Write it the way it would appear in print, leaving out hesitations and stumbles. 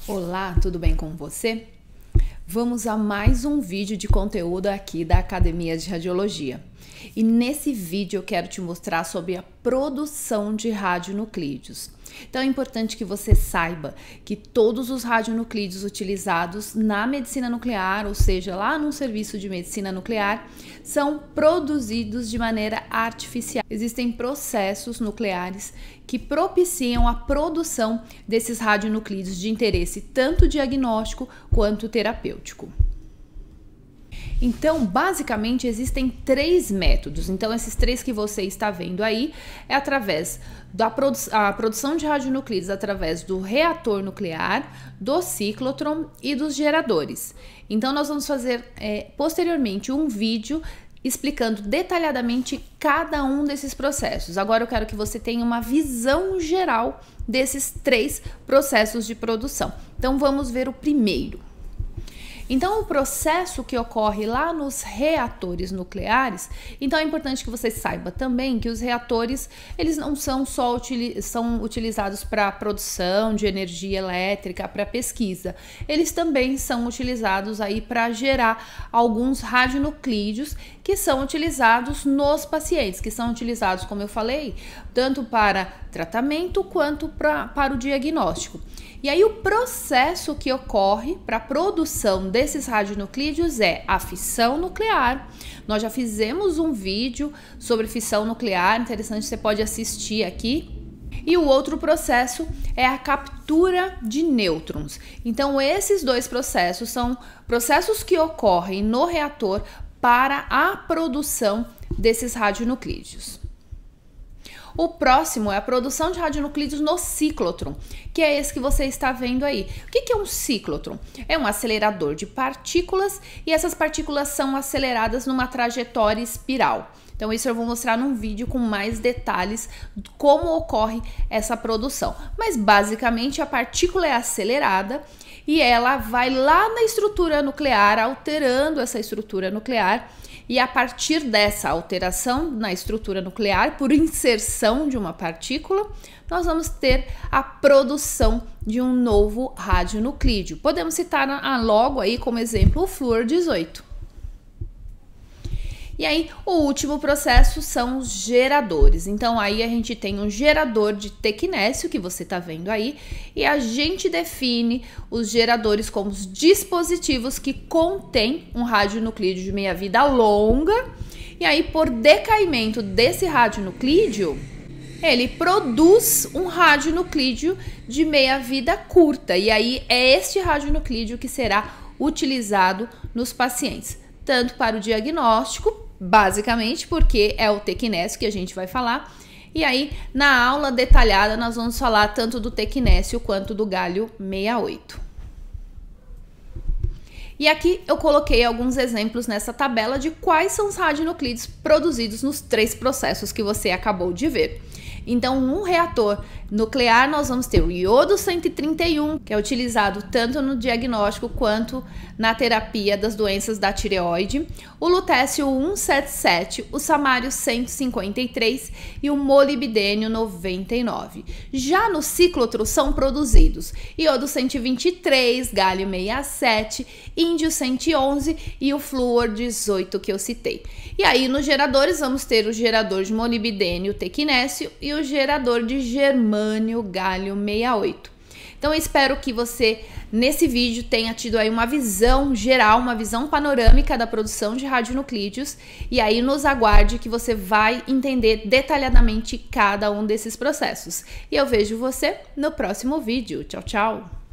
Olá, tudo bem com você? Vamos a mais um vídeo de conteúdo aqui da Academia de Radiologia. E nesse vídeo eu quero te mostrar sobre a produção de radionuclídeos. Então é importante que você saiba que todos os radionuclídeos utilizados na medicina nuclear, ou seja, lá num serviço de medicina nuclear, são produzidos de maneira artificial. Existem processos nucleares que propiciam a produção desses radionuclídeos de interesse tanto diagnóstico quanto terapêutico. Então, basicamente, existem três métodos. Então, esses três que você está vendo aí é através da produção de radionuclídeos através do reator nuclear, do ciclotron e dos geradores. Então, nós vamos fazer posteriormente um vídeo explicando detalhadamente cada um desses processos. Agora eu quero que você tenha uma visão geral desses três processos de produção. Então, vamos ver o primeiro. Então, o processo que ocorre lá nos reatores nucleares, então é importante que você saiba também que os reatores, eles não são só são utilizados para produção de energia elétrica, para pesquisa. Eles também são utilizados aí para gerar alguns radionuclídeos que são utilizados nos pacientes, que são utilizados, como eu falei, tanto para tratamento quanto para o diagnóstico. E aí o processo que ocorre para a produção desses radionuclídeos é a fissão nuclear. Nós já fizemos um vídeo sobre fissão nuclear, interessante, você pode assistir aqui. E o outro processo é a captura de nêutrons. Então esses dois processos são processos que ocorrem no reator para a produção desses radionuclídeos. O próximo é a produção de radionuclídeos no ciclotron, que é esse que você está vendo aí. O que é um ciclotron? É um acelerador de partículas e essas partículas são aceleradas numa trajetória espiral. Então isso eu vou mostrar num vídeo com mais detalhes de como ocorre essa produção. Mas basicamente a partícula é acelerada e ela vai lá na estrutura nuclear, alterando essa estrutura nuclear. E a partir dessa alteração na estrutura nuclear, por inserção de uma partícula, nós vamos ter a produção de um novo radionuclídeo. Podemos citar logo aí como exemplo o flúor 18. E aí, o último processo são os geradores. Então, aí a gente tem um gerador de tecnécio, que você está vendo aí, e a gente define os geradores como os dispositivos que contêm um radionuclídeo de meia-vida longa. E aí, por decaimento desse radionuclídeo, ele produz um radionuclídeo de meia-vida curta. E aí, é este radionuclídeo que será utilizado nos pacientes, tanto para o diagnóstico, basicamente, porque é o tecnécio que a gente vai falar. E aí, na aula detalhada, nós vamos falar tanto do tecnécio quanto do galho 68. E aqui eu coloquei alguns exemplos nessa tabela de quais são os radionuclídeos produzidos nos três processos que você acabou de ver. Então, um reator nuclear, nós vamos ter o iodo 131, que é utilizado tanto no diagnóstico quanto na terapia das doenças da tireoide, o lutécio 177, o samário 153 e o molibdênio 99. Já no ciclotron são produzidos iodo 123, gálio 67, índio 111 e o flúor 18 que eu citei. E aí nos geradores vamos ter o gerador de molibdênio tecnécio e o gerador de germânio gálio 68. Então eu espero que você nesse vídeo tenha tido aí uma visão geral, uma visão panorâmica da produção de radionuclídeos, e aí nos aguarde que você vai entender detalhadamente cada um desses processos. E eu vejo você no próximo vídeo. Tchau, tchau!